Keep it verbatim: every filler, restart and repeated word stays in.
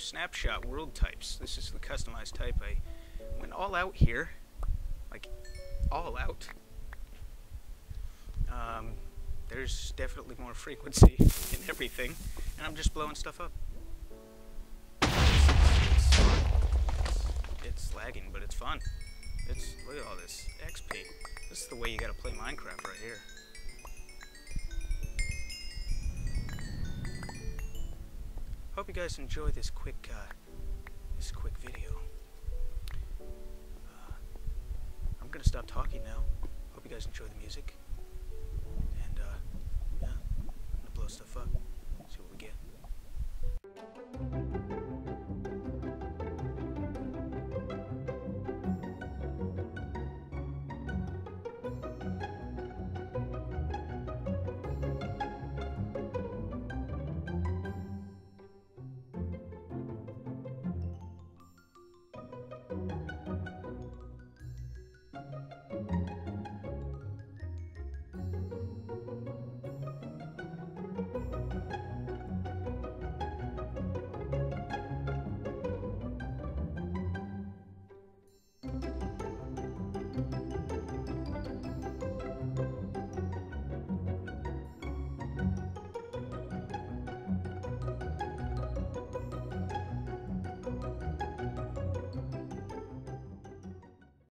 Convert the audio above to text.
Snapshot world types. This is the customized type. I went all out here, like all out. Um, there's definitely more frequency in everything, and I'm just blowing stuff up. It's, it's lagging, but it's fun. It's, look at all this X P. This is the way you gotta play Minecraft right here. Hope you guys enjoy this quick, uh, this quick video. Uh, I'm gonna stop talking now. Hope you guys enjoy the music. And, uh, yeah, I'm gonna blow stuff up.